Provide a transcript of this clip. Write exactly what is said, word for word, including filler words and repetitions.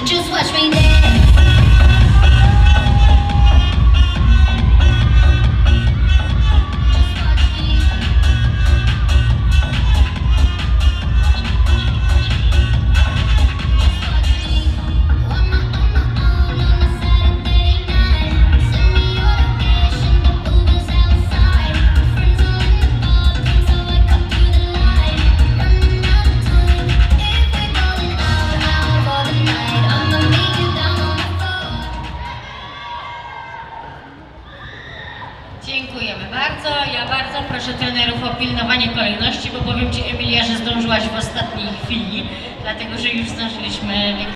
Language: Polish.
Just watch me dance. Dziękujemy bardzo. Ja bardzo proszę trenerów o pilnowanie kolejności, bo powiem Ci, Emilia, że zdążyłaś w ostatniej chwili, dlatego że już zdążyliśmy